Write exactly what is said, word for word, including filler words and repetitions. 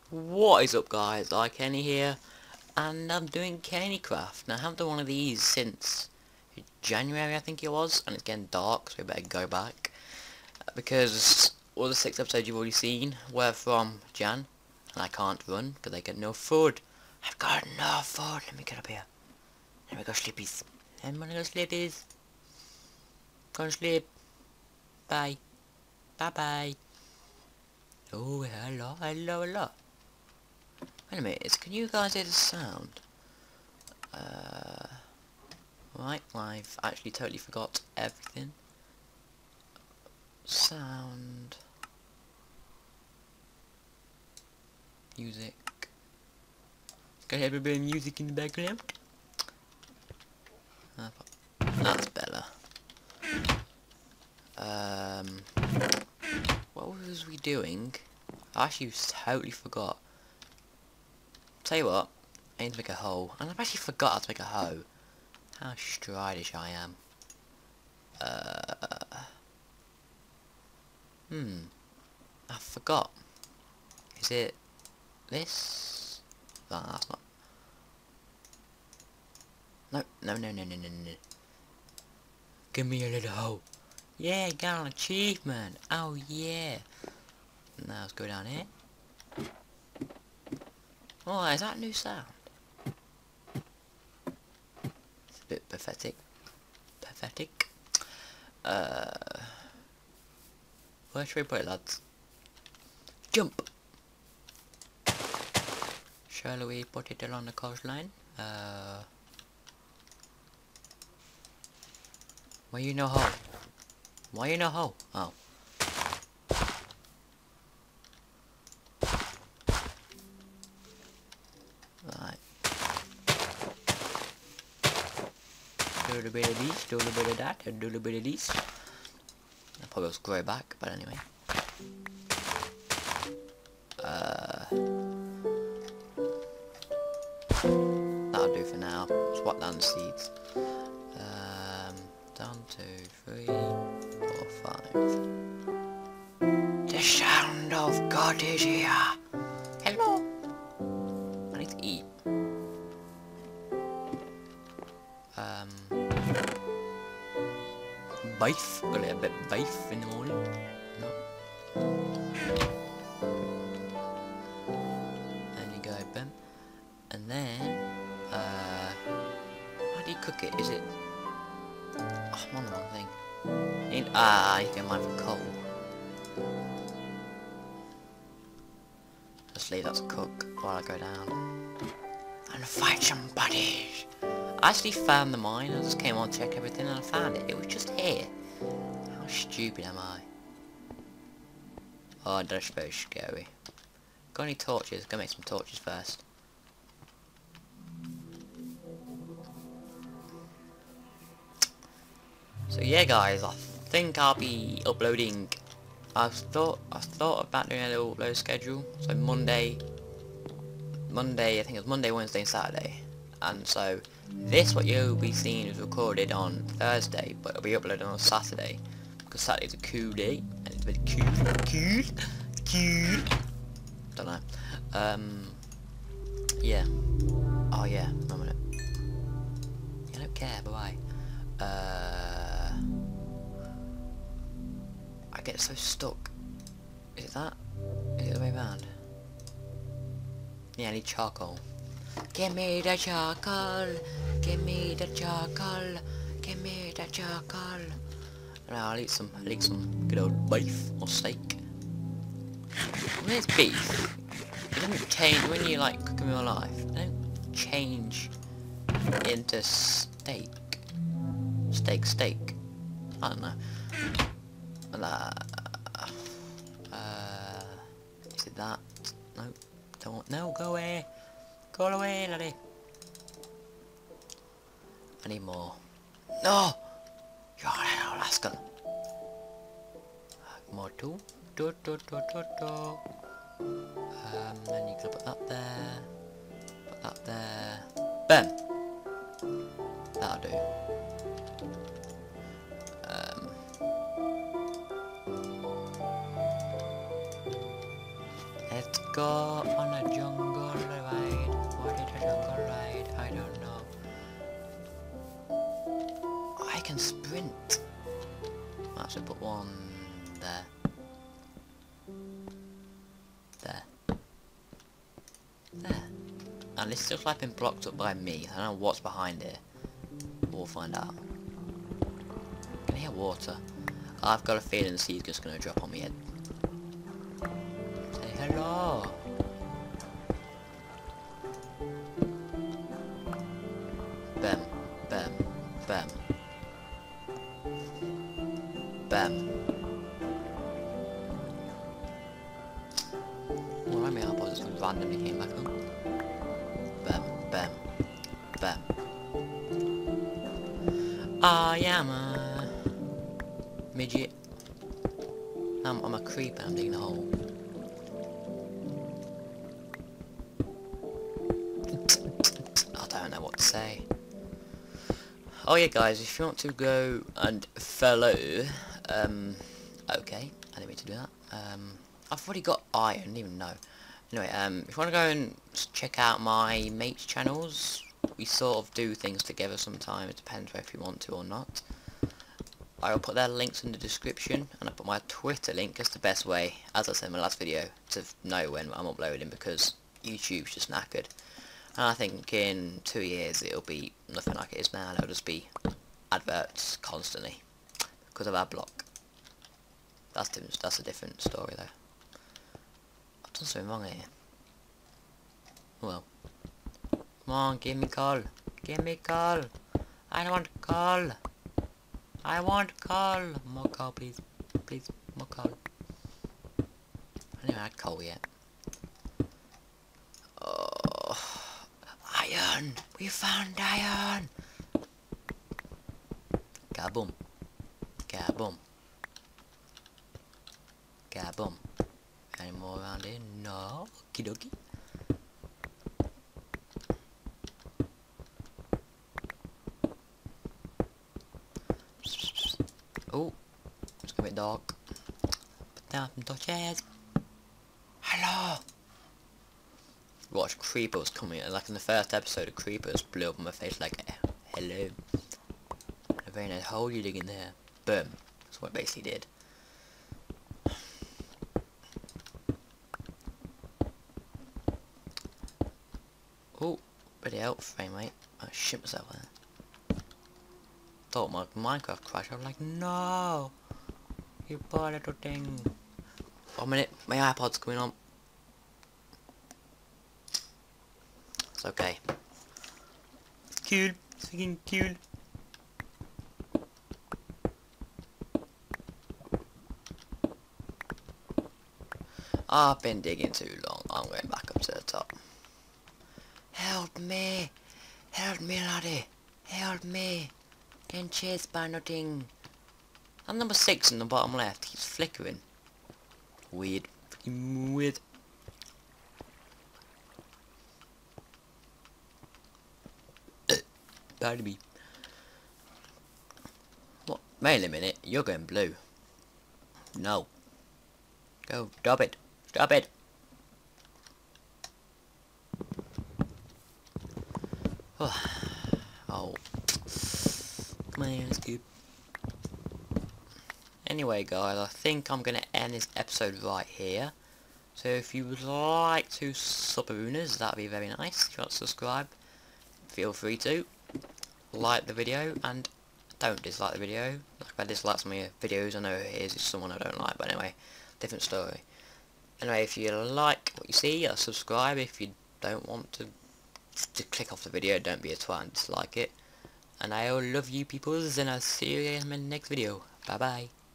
What is up, guys? I Kenny here, and I'm doing KennyCraft. Now I haven't done one of these since January, I think it was, and it's getting dark, so we better go back because all the six episodes you've already seen were from Jan, and I can't run because I get no food. I've got no food. Let me get up here. Let me go sleepies. Let me go sleepies. Go and sleep. Bye. Bye bye. Oh, hello, hello, hello. Wait a minute, can you guys hear the sound? Uh, right, I've actually totally forgot everything. Sound. Music. Can you hear a bit of music in the background? Uh, that's better. Um, what was we doing? I actually totally forgot. Tell you what, I need to make a hoe, and I've actually forgot how to make a hoe. How stridish I am. Uh, hmm, I forgot. Is it this? No, that's not. No, no, no, no, no, no, no. Give me a little hoe. Yeah, got an achievement. Oh yeah. Now let's go down here. Oh, is that a new sound? It's a bit pathetic. Pathetic. Uh, where should we put it, lads? Jump! Shall we put it along the coastline? Uh, why you no hoe? Why you no hoe? Oh. Right. Do a little bit of this, do a little bit of that, and do a little bit of this. I'll probably just grow back, but anyway. Uh, that'll do for now. Swap down the seeds. Um, down two, three, four, five. The sound of God is here. Hello. I need to eat. Um, beef. Got a little bit of beef in the morning. No. There you go, Ben. And then, uh, how do you cook it? Is it? Oh, I'm on the wrong thing. Need, ah, I need to get mine from coal. Let's leave that to cook while I go down and fight some buddies. I actually found the mine. I just came on to check everything and I found it. It was just here. How stupid am I? Oh, that's very scary. Got any torches? Go make some torches first. So yeah, guys, I think I'll be uploading. I've thought I've thought about doing a little upload schedule. So Monday, Monday, I think it's Monday, Wednesday, and Saturday. And so this, what you'll be seeing, is recorded on Thursday, but it'll be uploaded on Saturday because Saturday's a cool day and it's very cool, cool, cool. Don't know. Um, yeah. Oh yeah. One minute. I don't care. Bye bye. Uh, I get so stuck. Is it that? Is it the way around? Yeah, I need charcoal. Give me the charcoal. Give me the charcoal. Give me the charcoal. Now I'll eat some. I'll eat some good old beef or steak. When it's beef, it doesn't change when you like cook in real life. It don't change into steak. Steak, steak. I don't know. Uh, uh, is it that? No, don't. No, go away. Go away, laddie. I need more. No! You're an rascal. More too. Do, do, do, do, do. Um, then you can put that there. Put that there. Boom! That'll do. Um, let's go on a jungle ride. What is a jungle ride? I don't know. I can sprint. I'll actually put one there. There. There. And this looks like been blocked up by me. I don't know what's behind it. We'll find out. Can I hear water? I've got a feeling the sea's just gonna drop on my head. Say hello. Bam, bam, bam. Bam. Well, I mean, I just randomly came back on. Bam, bam, bam. I am a midget. I'm, I'm a creeper, I'm digging a hole. I don't know what to say. Oh yeah guys, if you want to go and follow, um, okay, I didn't mean to do that. Um, I've already got iron, I didn't even know. Anyway, um, if you want to go and check out my mate's channels, we sort of do things together sometimes, it depends if you want to or not. I'll put their links in the description, and I'll put my Twitter link as the best way, as I said in my last video, to know when I'm uploading, because YouTube's just knackered. And I think in two years it'll be nothing like it is now, it'll just be adverts constantly, because of our block. That's different, that's a different story though. I've done something wrong here. Well. Come on, give me coal. Give me coal. I want coal. I want coal. More coal, please. Please, more coal. I haven't even had coal yet. Oh, iron. We found iron. Kaboom. Kaboom. Kaboom. Any more around here? No. Okie dokie. Oh, it's gonna be dark. Put down some torches. Hello. Watch creepers coming. Like in the first episode, of creepers blew up in my face like, hello. A very nice hole you dig in there. Boom. That's what it basically did. Oh, bloody hell, frame rate. I shit myself there. Thought my Minecraft crashed. I was like, no, you poor little thing. One minute, my iPod's coming on. It's okay. It's cool. It's freaking cool. I've been digging too long. I'm going back up to the top. Help me! Help me, laddie! Help me! Getting chased by nothing. And number six in the bottom left keeps flickering. Weird. Freaking weird. Pardon me. What? Wait a minute. You're going blue. No. Go. Stop it. Stop it. Oh. Oh. Come on, let's go. Anyway guys, I think I'm going to end this episode right here. So if you would like to sub-ooners, that would be very nice. If you want to subscribe, feel free to. Like the video, and don't dislike the video. Like if I dislike some of your videos, I know it is someone I don't like, but anyway, different story. Anyway, if you like what you see, uh, subscribe. If you don't want to, to click off the video, don't be a twat and dislike it. And I all love you peoples, and I'll see you in my next video. Bye bye.